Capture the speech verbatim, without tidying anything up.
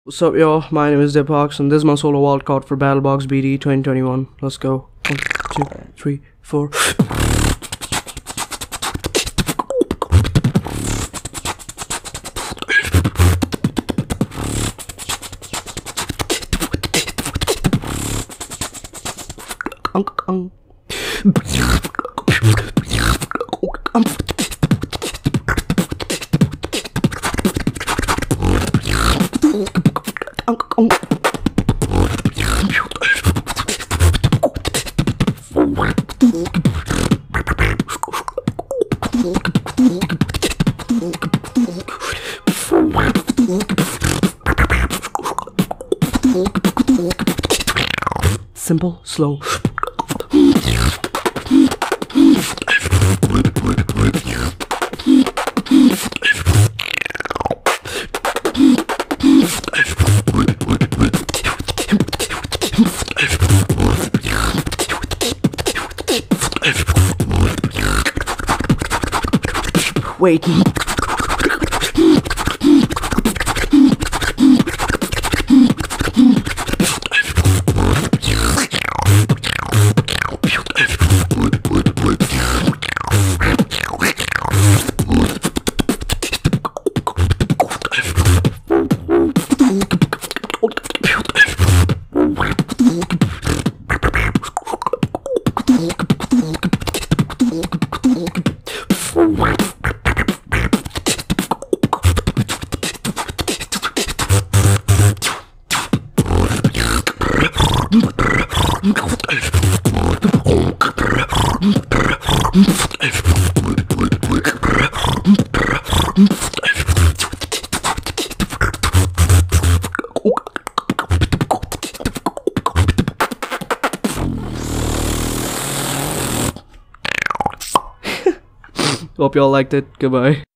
What's up, y'all? My name is Deepak, and this is my solo wildcard for Battlebox B D twenty twenty-one. Let's go. One, two, three, four. Unk, unk. Simple, slow. Wait. Hope y'all liked it. Goodbye.